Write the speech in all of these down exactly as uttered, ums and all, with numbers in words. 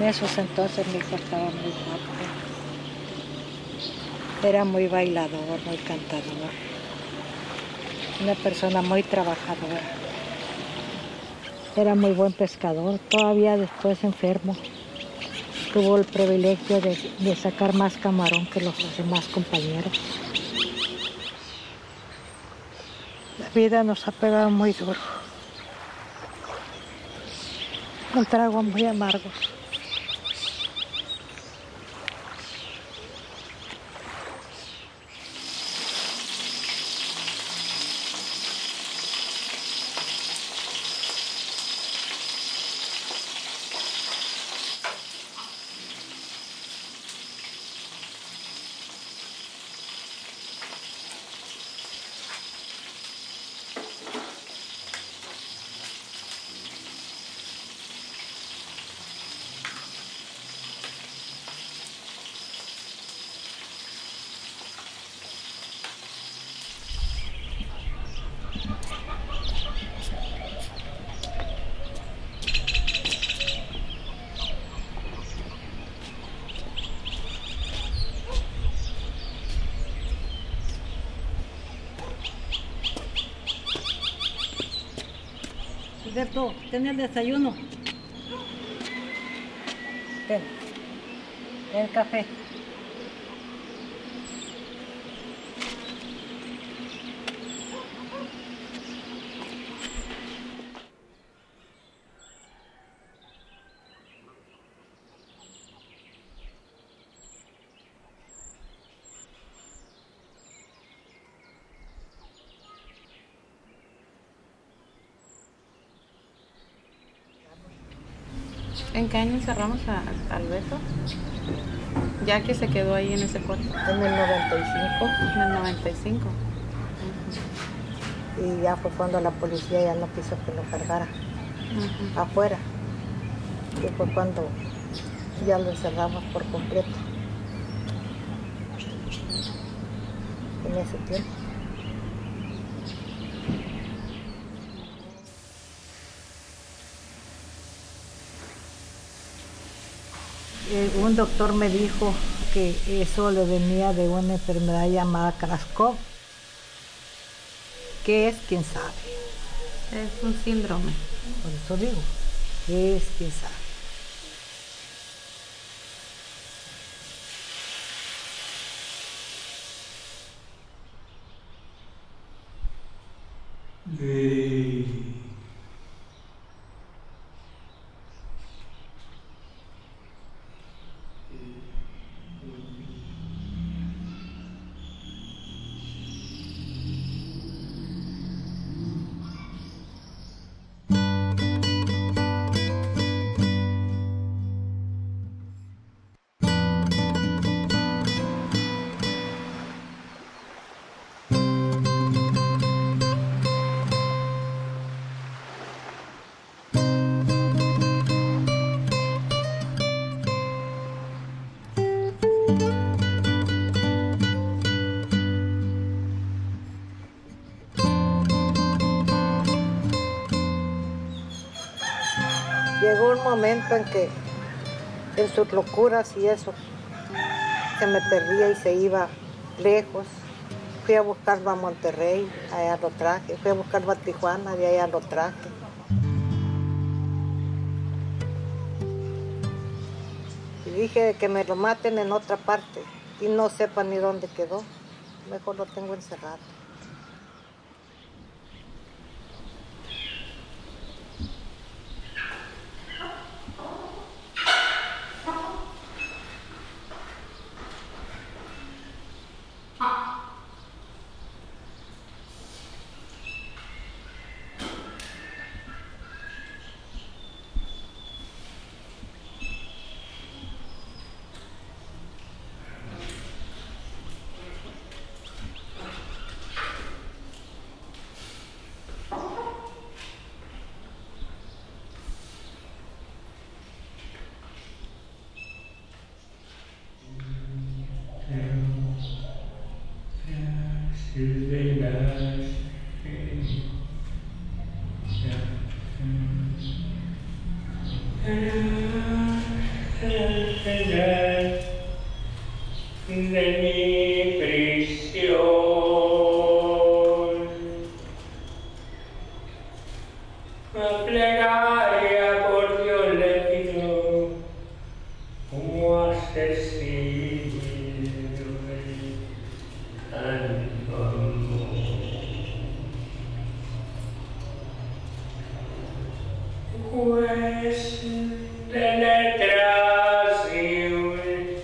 esos entonces mi hijo estaba muy guapo. Era muy bailador, muy cantador. Una persona muy trabajadora. Era muy buen pescador. Todavía después enfermo. Tuvo el privilegio de, de sacar más camarón que los demás compañeros. La vida nos ha pegado muy duro. Un trago muy amargo. Alberto, ten el desayuno. Ten. El café. ¿En qué año cerramos a, a Alberto? Ya que se quedó ahí en ese cuarto. En el noventa y cinco. En el noventa y cinco. Uh-huh. Y ya fue cuando la policía ya no quiso que lo cargara uh-huh. afuera. Y fue cuando ya lo encerramos por completo. En ese tiempo. Eh, un doctor me dijo que eso le venía de una enfermedad llamada Kraskov. ¿Qué es? ¿Quién sabe? Es un síndrome. Por eso digo, ¿qué es? ¿Quién sabe? Ley. Llegó un momento en que en sus locuras y eso se me perdía y se iba lejos. Fui a buscarlo a Monterrey, allá lo traje. Fui a buscarlo a Tijuana, de allá lo traje. Y dije que me lo maten en otra parte y no sepa ni dónde quedó. Mejor lo tengo encerrado. de mi prisión. A plegaria por Dios le pido como asesino al amor. Juez de letras y un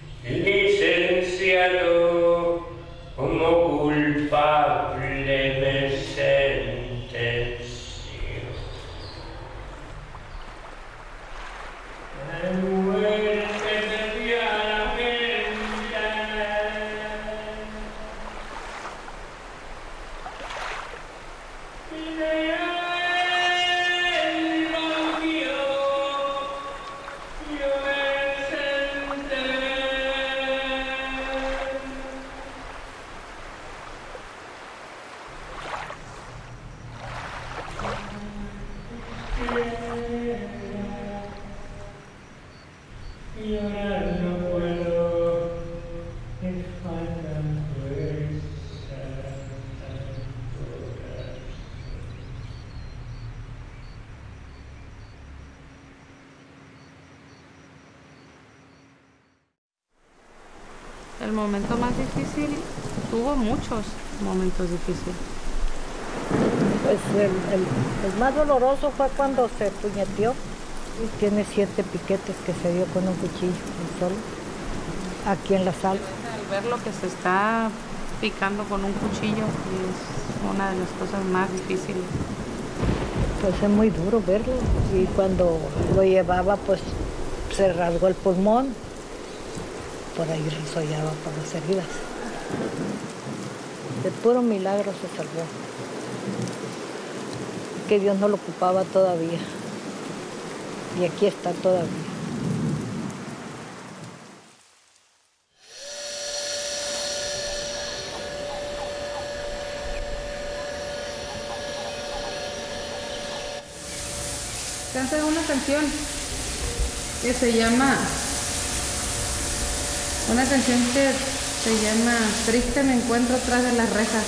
licenciado como culpable me sentenció. La muerte de viajera y de él lo vio, yo me senté. Y ahora no puedo, me faltan fuerzas al corazón. El momento más difícil, tuvo muchos momentos difíciles. Pues el, el- el más doloroso fue cuando se puñeteó y tiene siete piquetes que se dio con un cuchillo él solo, aquí en la sala. Al ver lo que se está picando con un cuchillo es una de las cosas más difíciles. Pues es muy duro verlo y cuando lo llevaba pues se rasgó el pulmón, por ahí resollaba por las heridas. De puro milagro se salvó. Que Dios no lo ocupaba todavía. Y aquí está todavía. Canta una canción que se llama, una canción que se llama Triste me encuentro tras de las rejas.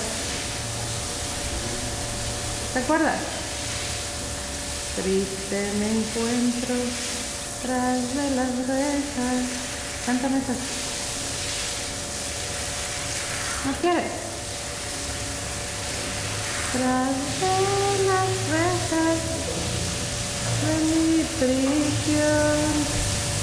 ¿Te acuerdas? Triste me encuentro tras de las rejas. Cántame esa. ¿No quieres? Tras de las rejas de mi prisión.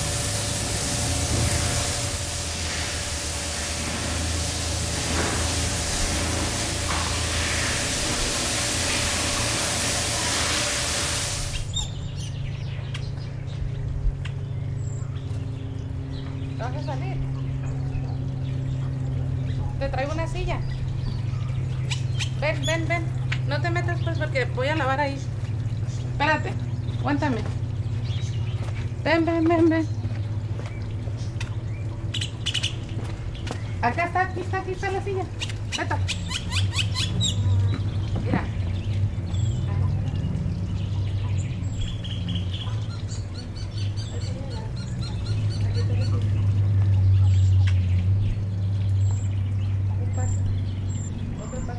¿Vas a salir? Te traigo una silla. Ven, ven, ven. No te metas pues porque voy a lavar ahí. Espérate, aguántame. Ven, ven, ven, ven. Acá está, aquí está, aquí está la silla. Vete. Mira. Un paso. Otro paso.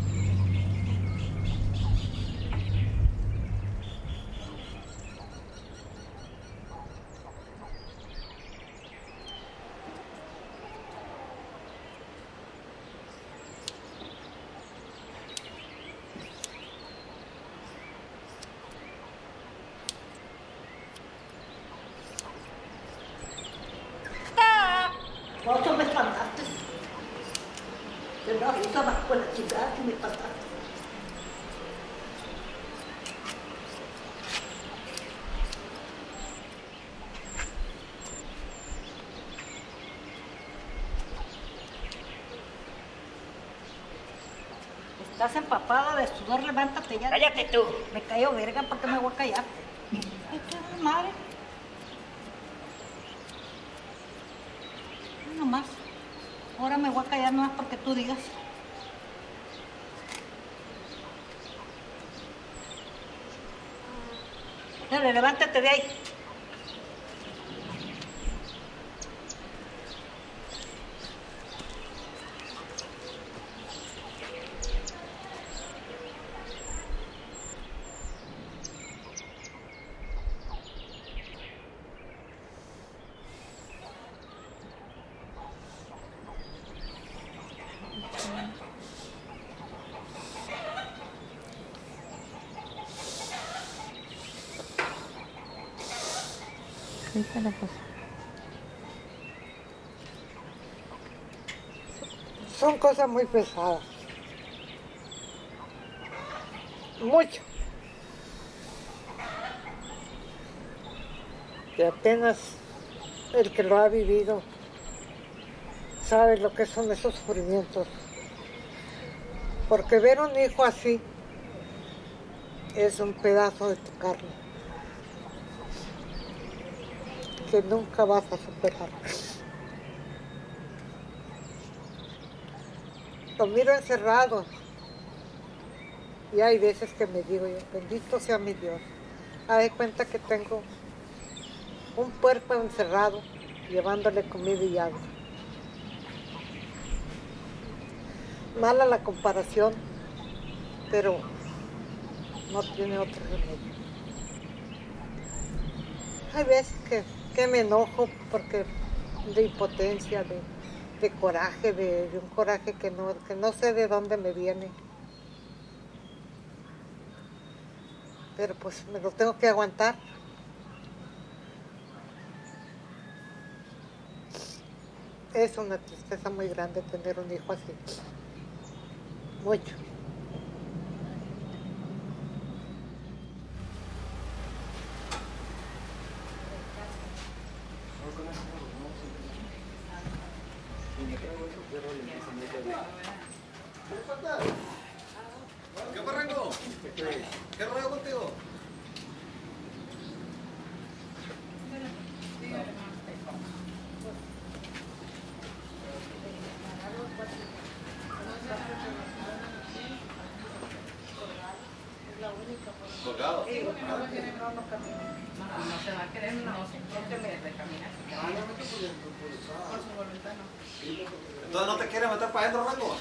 No, tú me espantaste. Pero ahorita vas con la chingada que me espantaste. Estás empapada de sudor, levántate ya. Cállate tú. Me cayó verga, ¿por qué me voy a callar? Ay, qué madre. No más. Ahora me voy a callar nomás porque tú digas. Dale, levántate de ahí. Dígale, pues. Son cosas muy pesadas. Mucho. Que apenas el que lo ha vivido sabe lo que son esos sufrimientos. Porque ver un hijo así es un pedazo de tu carne que nunca vas a superar. Lo miro encerrado y hay veces que me digo yo, bendito sea mi Dios, haz de cuenta que tengo un puerco encerrado llevándole comida y agua. Mala la comparación, pero no tiene otro remedio. Hay veces que, que me enojo porque de impotencia, de, de coraje, de, de un coraje que no, que no sé de dónde me viene. Pero pues me lo tengo que aguantar. Es una tristeza muy grande tener un hijo así. Mucho. ¿Qué barranco? ¿Qué rollo contigo? Colgado. No se va a querer, no se quiere recaminar. Por su voluntad no. Entonces no te quieres meter para adentro, Rango.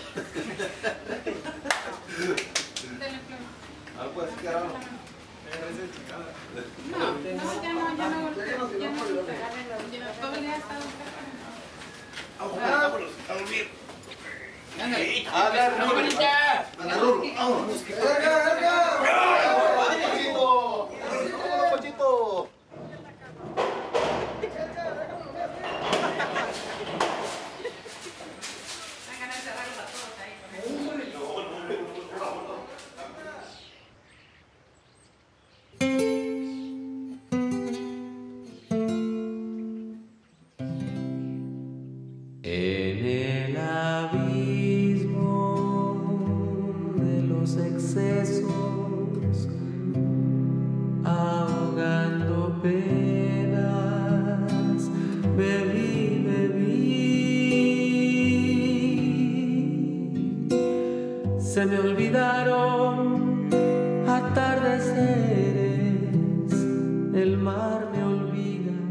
Algo puede decir algo. No, no, ya no, ya no, ya no, ya no. Todo el día ha estado Vámonos, a dormir. Ándale. ¡Vamos, bonita! ¡Vámonos! ¡Venga, venga! ¡Pachito! ¡Pachito! En el abismo de los excesos, ahogando penas, bebí, bebí. Se me olvidaron atardeceres, el mar me olvida